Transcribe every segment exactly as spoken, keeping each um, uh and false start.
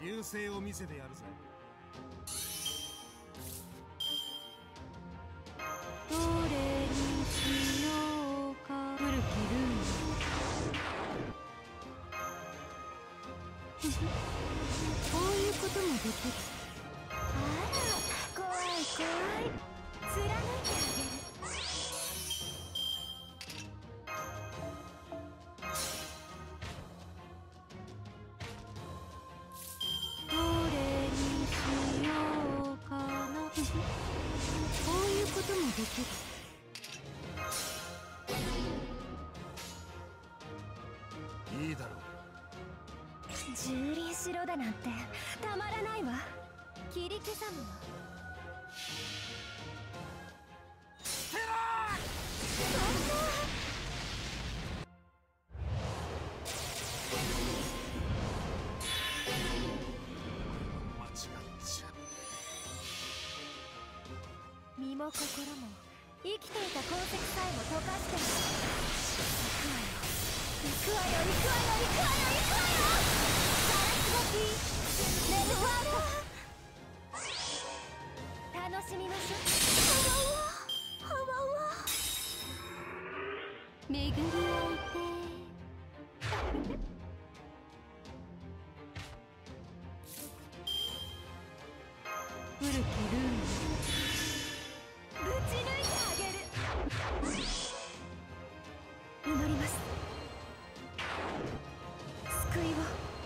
流星を見せてやるぜ。 どれにしようか。古きルールこういうこともできる。あら、怖い怖い。貫いてあげる。どれにしようかな。こういうこともできる。 いいだろう。 蹂躙しろだなんてたまらないわ。切り刻むわ。 てら間違っちゃ身も心も生きていた痕跡さえも溶かしてる。行くわよ行くわよ行くわよ行くわよ行くわよ。サラスボティメルトアウト。楽しみましょう。はわわはわわ。巡り合いて古きルールぶち抜いてあげる。祈ります。救いを。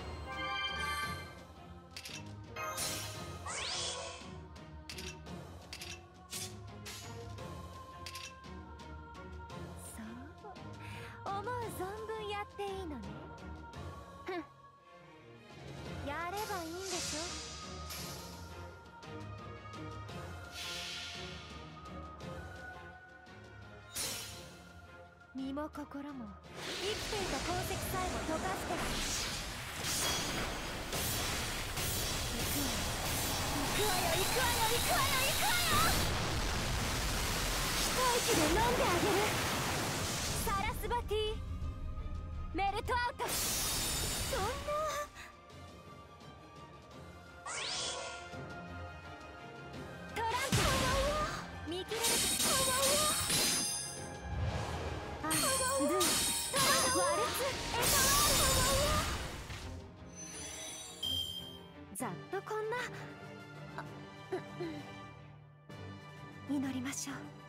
そう思う存分やっていいのね。ふん、やればいいんでしょ。身も心も生きていた痕跡さえも溶かしてる。行くわよ行くわよ行くわよ行くわよ。一息で飲んであげる。サラスバティメルトアウト。そんなトランプ見切れるか。あ、ドゥワルツエトワール。ざっとこんな。あ、うんうん、祈りましょう。